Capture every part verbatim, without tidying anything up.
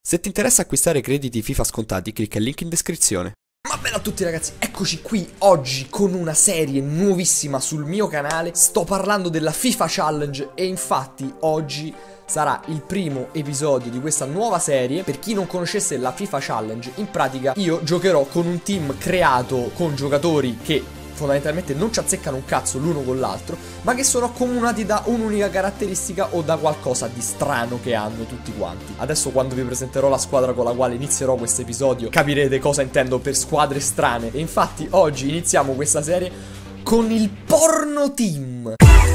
Se ti interessa acquistare crediti FIFA scontati, clicca il link in descrizione. Ma bella a tutti ragazzi, eccoci qui oggi con una serie nuovissima sul mio canale. Sto parlando della FIFA Challenge e infatti oggi sarà il primo episodio di questa nuova serie. Per chi non conoscesse la FIFA Challenge, in pratica io giocherò con un team creato con giocatori che fondamentalmente non ci azzeccano un cazzo l'uno con l'altro, ma che sono accomunati da un'unica caratteristica o da qualcosa di strano che hanno tutti quanti. Adesso quando vi presenterò la squadra con la quale inizierò questo episodio capirete cosa intendo per squadre strane. E infatti oggi iniziamo questa serie con il Porno Team.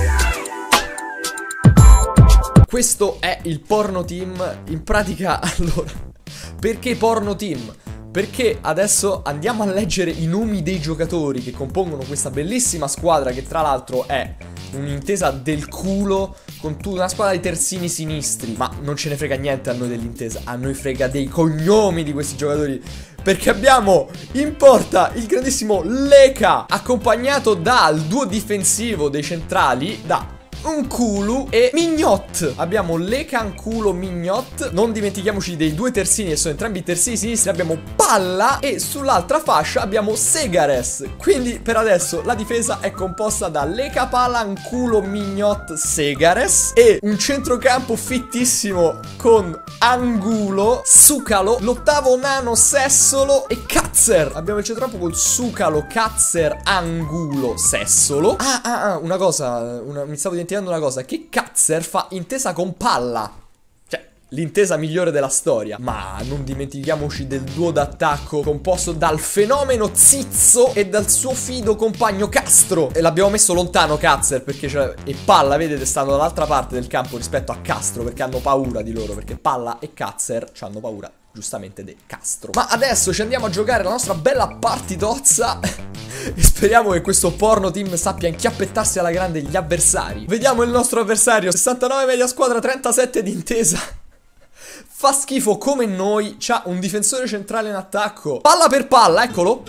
Questo è il Porno Team. In pratica, allora, perché Porno Team? Perché adesso andiamo a leggere i nomi dei giocatori che compongono questa bellissima squadra, che tra l'altro è un'intesa del culo con tutta una squadra di terzini sinistri. Ma non ce ne frega niente a noi dell'intesa, a noi frega dei cognomi di questi giocatori. Perché abbiamo in porta il grandissimo Leka, accompagnato dal duo difensivo dei centrali, da N'Koulou e Mignot. Abbiamo Leka, N'Koulou, Mignot. Non dimentichiamoci dei due terzini che sono entrambi terzini sinistri. Abbiamo Palla e sull'altra fascia abbiamo Segares. Quindi per adesso la difesa è composta da Leka, Palla, N'Koulou, Mignot, Segares e un centrocampo fittissimo con Angulo, Sucalo, l'ottavo nano Sessolo e Cazzer. Abbiamo il centrocampo con Sucalo, Cazzer, Angulo, Sessolo. Ah ah ah, una cosa, una, mi stavo dimenticando una cosa, che Cazzer fa intesa con Palla, cioè l'intesa migliore della storia. Ma non dimentichiamoci del duo d'attacco composto dal fenomeno Zizzo e dal suo fido compagno Castro. E l'abbiamo messo lontano Cazzer perché cioè, e Palla, vedete, stanno dall'altra parte del campo rispetto a Castro, perché hanno paura di loro, perché Palla e Cazzer hanno paura giustamente di Castro. Ma adesso ci andiamo a giocare la nostra bella partitozza e speriamo che questo Porno Team sappia inchiappettarsi alla grande gli avversari. Vediamo il nostro avversario: sessantanove media squadra, trentasette di intesa. Fa schifo come noi. C'ha un difensore centrale in attacco. Palla per Palla, eccolo.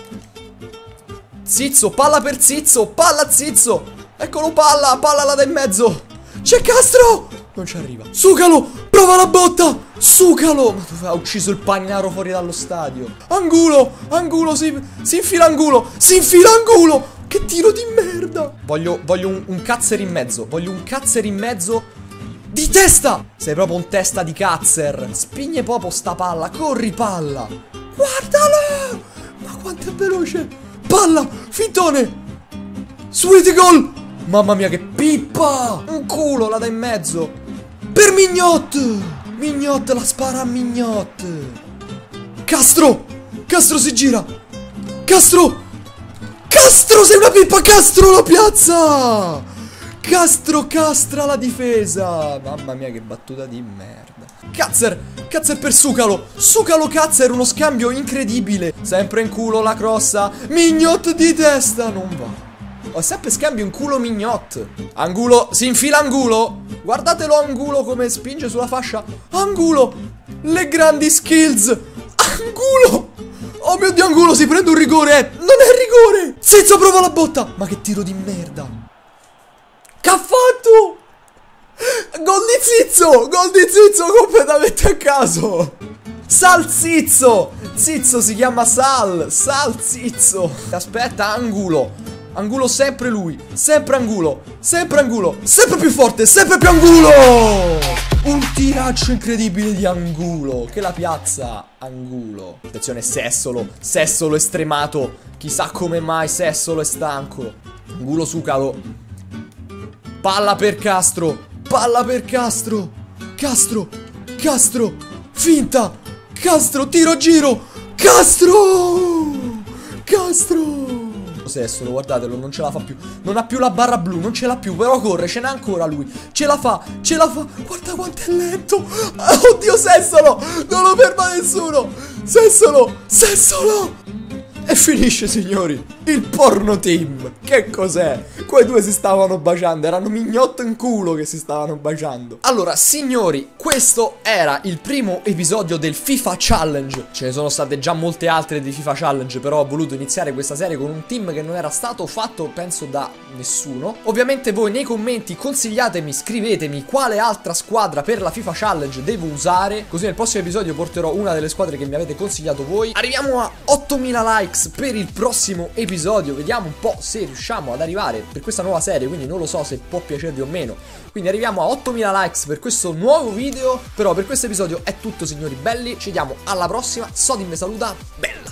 Zizzo, palla per Zizzo, palla Zizzo. Eccolo Palla, Palla là da in mezzo. C'è Castro, non ci arriva. Sucalo, prova la botta. Sucalo, ma ha ucciso il Paninaro fuori dallo stadio. Angulo, Angulo, si, si infila Angulo, si infila Angulo. Che tiro di merda. Voglio, voglio un, un Cazzer in mezzo. Voglio un Cazzer in mezzo di testa. Sei proprio un testa di Cazzer. Spigne proprio sta palla. Corri Palla. Guardalo. Ma quanto è veloce. Palla, fintone. Sweet goal. Mamma mia che pippa. Un culo là da in mezzo per Mignot. Mignot la spara a Mignot. Castro, Castro si gira. Castro, Castro sei una pippa. Castro la piazza. Castro castra la difesa. Mamma mia che battuta di merda. Cazzer, Cazzer per Sucalo. Sucalo Cazzer, uno scambio incredibile. Sempre in culo la crossa. Mignot di testa, non va. Ho sempre scambio in culo Mignot. Angulo, si infila Angulo. Guardatelo Angulo come spinge sulla fascia. Angulo, le grandi skills. Angulo. Oh mio Dio, Angulo si prende un rigore. Non è rigore. Zizzo prova la botta. Ma che tiro di merda. Che ha fatto? Gol di Zizzo. Gol di Zizzo completamente a caso. Sal Zizzo. Zizzo si chiama Sal. Sal Zizzo. Aspetta, Angulo. Angulo sempre lui, sempre Angulo, sempre Angulo, sempre più forte, sempre più Angulo! Un tiraggio incredibile di Angulo, che la piazza Angulo. Attenzione Sessolo, Sessolo estremato, chissà come mai Sessolo è stanco. Angulo Sucalo. Palla per Castro, palla per Castro, Castro, Castro, finta, Castro, tiro giro, Castro, Castro. Sessolo, guardatelo, non ce la fa più. Non ha più la barra blu, non ce l'ha più. Però corre, ce n'ha ancora lui. Ce la fa, ce la fa. Guarda quanto è lento. Oddio Sessolo, non lo ferma nessuno. Sessolo, Sessolo. E finisce, signori, il porno team. Che cos'è? Quei due si stavano baciando, erano mignotto in culo che si stavano baciando. Allora, signori, questo era il primo episodio del FIFA Challenge. Ce ne sono state già molte altre di FIFA Challenge, però ho voluto iniziare questa serie con un team che non era stato fatto, penso, da nessuno. Ovviamente voi nei commenti consigliatemi, scrivetemi quale altra squadra per la FIFA Challenge devo usare, così nel prossimo episodio porterò una delle squadre che mi avete consigliato voi. Arriviamo a ottomila likes per il prossimo episodio, vediamo un po' se riusciamo ad arrivare per questa nuova serie, quindi non lo so se può piacervi o meno. Quindi arriviamo a ottomila likes per questo nuovo video. Però per questo episodio è tutto, signori belli, ci vediamo alla prossima. Sodin vi saluta, bello.